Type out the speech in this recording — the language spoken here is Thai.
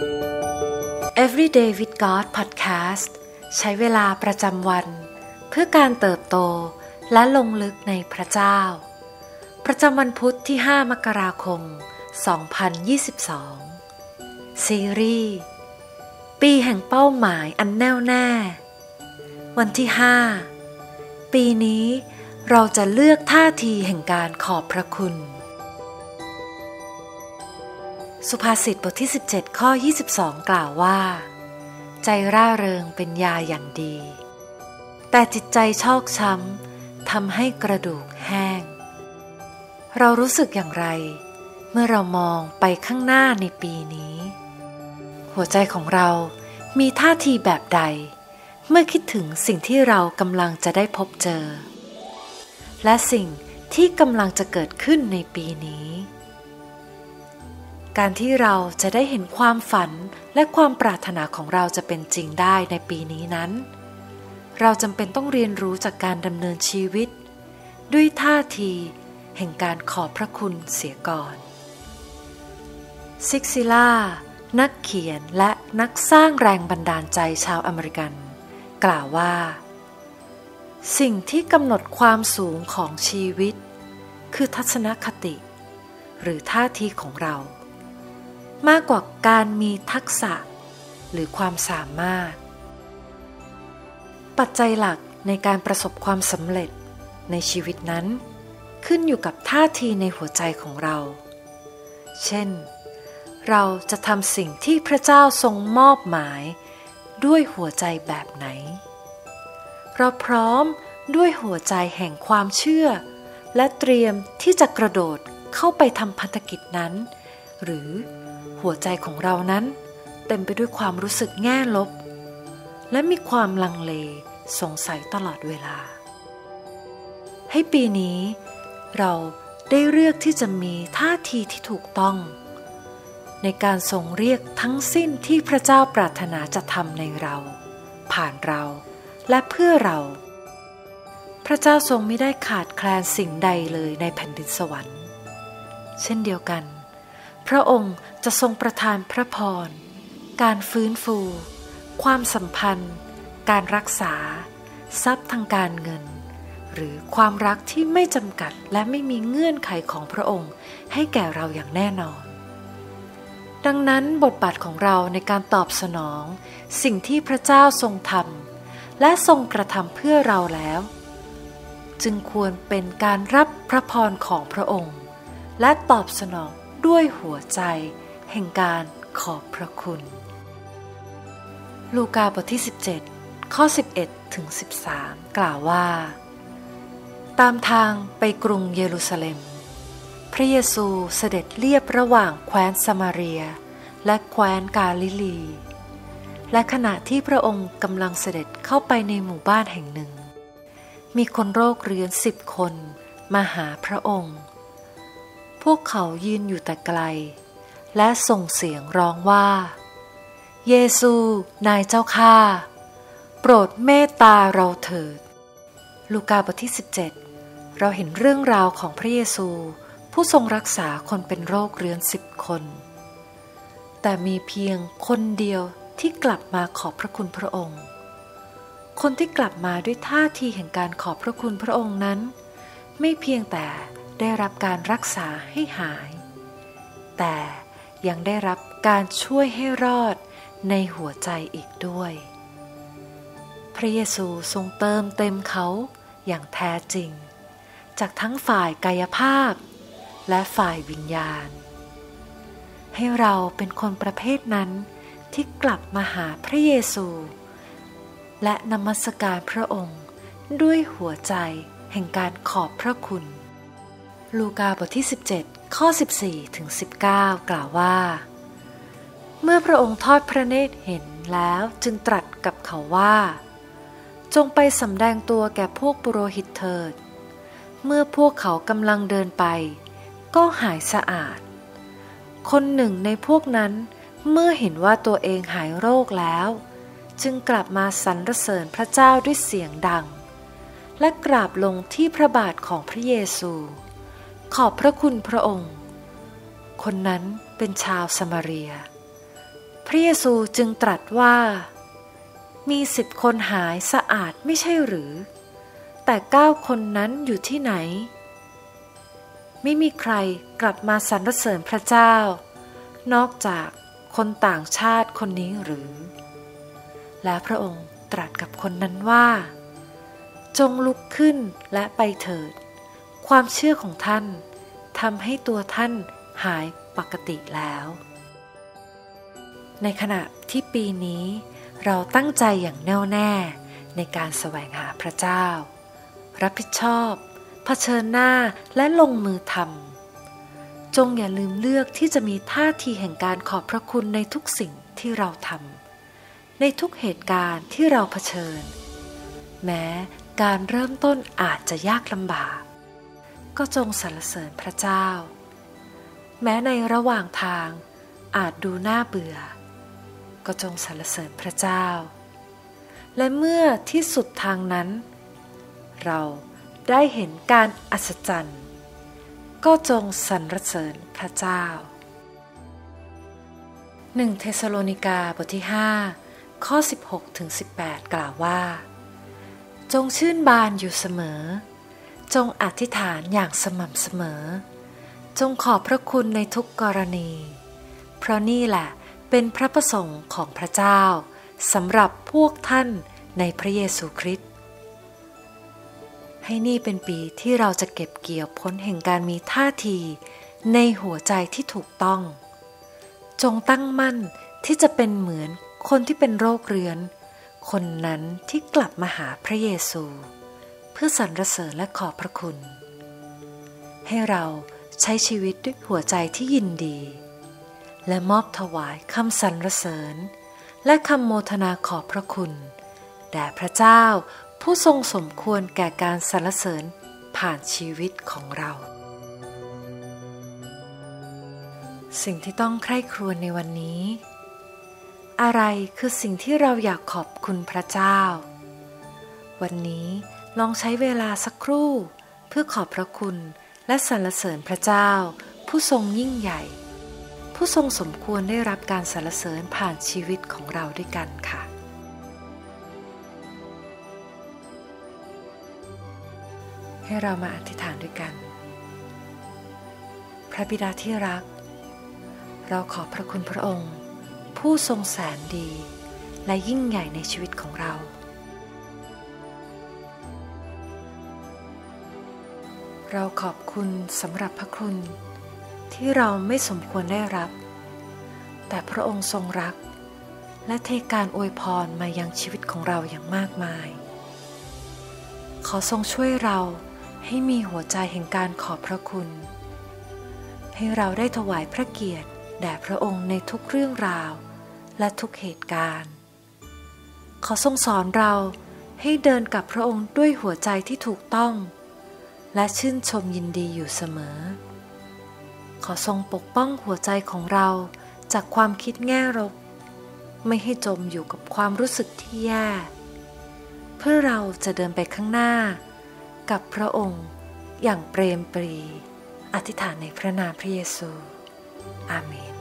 Everyday with God Podcast ใช้เวลาประจำวันเพื่อการเติบโตและลงลึกในพระเจ้าประจำวันพุธที่5มกราคม2022ซีรีส์ปีแห่งเป้าหมายอันแน่วแน่วันที่5ปีนี้เราจะเลือกท่าทีแห่งการขอบพระคุณสุภาษิตบทที่17ข้อ22กล่าวว่าใจร่าเริงเป็นยาอย่างดีแต่จิตใจชอกช้ำทำให้กระดูกแห้งเรารู้สึกอย่างไรเมื่อเรามองไปข้างหน้าในปีนี้หัวใจของเรามีท่าทีแบบใดเมื่อคิดถึงสิ่งที่เรากำลังจะได้พบเจอและสิ่งที่กำลังจะเกิดขึ้นในปีนี้การที่เราจะได้เห็นความฝันและความปรารถนาของเราจะเป็นจริงได้ในปีนี้นั้นเราจำเป็นต้องเรียนรู้จากการดำเนินชีวิตด้วยท่าทีแห่งการขอบพระคุณเสียก่อนซิกซิล่านักเขียนและนักสร้างแรงบันดาลใจชาวอเมริกันกล่าวว่าสิ่งที่กำหนดความสูงของชีวิตคือทัศนคติหรือท่าทีของเรามากกว่าการมีทักษะหรือความสามารถปัจจัยหลักในการประสบความสำเร็จในชีวิตนั้นขึ้นอยู่กับท่าทีในหัวใจของเราเช่นเราจะทำสิ่งที่พระเจ้าทรงมอบหมายด้วยหัวใจแบบไหนเราพร้อมด้วยหัวใจแห่งความเชื่อและเตรียมที่จะกระโดดเข้าไปทำพันธกิจนั้นหรือหัวใจของเรานั้นเต็มไปด้วยความรู้สึกแง่ลบและมีความลังเลสงสัยตลอดเวลาให้ปีนี้เราได้เลือกที่จะมีท่าทีที่ถูกต้องในการทรงเรียกทั้งสิ้นที่พระเจ้าปรารถนาจะทำในเราผ่านเราและเพื่อเราพระเจ้าทรงไม่ได้ขาดแคลนสิ่งใดเลยในแผ่นดินสวรรค์เช่นเดียวกันพระองค์จะทรงประทานพระพรการฟื้นฟูความสัมพันธ์การรักษาทรัพย์ทางการเงินหรือความรักที่ไม่จำกัดและไม่มีเงื่อนไขของพระองค์ให้แก่เราอย่างแน่นอนดังนั้นบทบาทของเราในการตอบสนองสิ่งที่พระเจ้าทรงทำและทรงกระทำเพื่อเราแล้วจึงควรเป็นการรับพระพรของพระองค์และตอบสนองด้วยหัวใจแห่งการขอบพระคุณลูกาบทที่17ข้อ11ถึง13กล่าวว่าตามทางไปกรุงเยรูซาเล็มพระเยซูเสด็จเลียบระหว่างแคว้นสมาเรียและแคว้นกาลิลีและขณะที่พระองค์กำลังเสด็จเข้าไปในหมู่บ้านแห่งหนึ่งมีคนโรคเรื้อน10 คนมาหาพระองค์พวกเขายืนอยู่แต่ไกลและส่งเสียงร้องว่าเยซูนายเจ้าข้าโปรดเมตตาเราเถิดลูกาบทที่17เราเห็นเรื่องราวของพระเยซูผู้ทรงรักษาคนเป็นโรคเรื้อน10 คนแต่มีเพียงคนเดียวที่กลับมาขอบพระคุณพระองค์คนที่กลับมาด้วยท่าทีแห่งการขอบพระคุณพระองค์นั้นไม่เพียงแต่ได้รับการรักษาให้หายแต่ยังได้รับการช่วยให้รอดในหัวใจอีกด้วยพระเยซูทรงเติมเต็มเขาอย่างแท้จริงจากทั้งฝ่ายกายภาพและฝ่ายวิญญาณให้เราเป็นคนประเภทนั้นที่กลับมาหาพระเยซูและนมัสการพระองค์ด้วยหัวใจแห่งการขอบพระคุณลูกาบทที่17ข้อ14ถึง19กล่าวว่าเมื่อพระองค์ทอดพระเนตรเห็นแล้วจึงตรัสกับเขาว่าจงไปสำแดงตัวแก่พวกปุโรหิตเถิดเมื่อพวกเขากำลังเดินไปก็หายสะอาดคนหนึ่งในพวกนั้นเมื่อเห็นว่าตัวเองหายโรคแล้วจึงกลับมาสรรเสริญพระเจ้าด้วยเสียงดังและกราบลงที่พระบาทของพระเยซูขอบพระคุณพระองค์คนนั้นเป็นชาวสมาเรียพระเยซูจึงตรัสว่ามี10 คนหายสะอาดไม่ใช่หรือแต่9 คนนั้นอยู่ที่ไหนไม่มีใครกลับมาสรรเสริญพระเจ้านอกจากคนต่างชาติคนนี้หรือและพระองค์ตรัสกับคนนั้นว่าจงลุกขึ้นและไปเถิดความเชื่อของท่านทำให้ตัวท่านหายปกติแล้วในขณะที่ปีนี้เราตั้งใจอย่างแน่วแน่ในการแสวงหาพระเจ้ารับผิดชอบเผชิญหน้าและลงมือทำจงอย่าลืมเลือกที่จะมีท่าทีแห่งการขอบพระคุณในทุกสิ่งที่เราทำในทุกเหตุการณ์ที่เราเผชิญแม้การเริ่มต้นอาจจะยากลำบากก็จงสรรเสริญพระเจ้าแม้ในระหว่างทางอาจดูน่าเบื่อก็จงสรรเสริญพระเจ้าและเมื่อที่สุดทางนั้นเราได้เห็นการอัศจรรย์ก็จงสรรเสริญพระเจ้า1 เธสะโลนิกาบทที่5ข้อ 16-18 กล่าวว่าจงชื่นบานอยู่เสมอจงอธิษฐานอย่างสม่ำเสมอจงขอบพระคุณในทุกกรณีเพราะนี่แหละเป็นพระประสงค์ของพระเจ้าสำหรับพวกท่านในพระเยซูคริสต์ให้นี่เป็นปีที่เราจะเก็บเกี่ยวผลแห่งการมีท่าทีในหัวใจที่ถูกต้องจงตั้งมั่นที่จะเป็นเหมือนคนที่เป็นโรคเรื้อนคนนั้นที่กลับมาหาพระเยซูเพื่อสรรเสริญและขอบพระคุณให้เราใช้ชีวิตด้วยหัวใจที่ยินดีและมอบถวายคำสรรเสริญและคำโมทนาขอบพระคุณแด่พระเจ้าผู้ทรงสมควรแก่การสรรเสริญผ่านชีวิตของเราสิ่งที่ต้องใคร่ครวญในวันนี้อะไรคือสิ่งที่เราอยากขอบคุณพระเจ้าวันนี้ลองใช้เวลาสักครู่เพื่อขอบพระคุณและสรรเสริญพระเจ้าผู้ทรงยิ่งใหญ่ผู้ทรงสมควรได้รับการสรรเสริญผ่านชีวิตของเราด้วยกันค่ะให้เรามาอธิษฐานด้วยกันพระบิดาที่รักเราขอบพระคุณพระองค์ผู้ทรงแสนดีและยิ่งใหญ่ในชีวิตของเราเราขอบคุณสำหรับพระคุณที่เราไม่สมควรได้รับแต่พระองค์ทรงรักและเทการอวยพรมายังชีวิตของเราอย่างมากมายขอทรงช่วยเราให้มีหัวใจแห่งการขอบพระคุณให้เราได้ถวายพระเกียรติแด่พระองค์ในทุกเรื่องราวและทุกเหตุการณ์ขอทรงสอนเราให้เดินกับพระองค์ด้วยหัวใจที่ถูกต้องและชื่นชมยินดีอยู่เสมอขอทรงปกป้องหัวใจของเราจากความคิดแง่ลบไม่ให้จมอยู่กับความรู้สึกที่แย่เพื่อเราจะเดินไปข้างหน้ากับพระองค์อย่างเปรมปรีอธิษฐานในพระนามพระเยซูอาเมน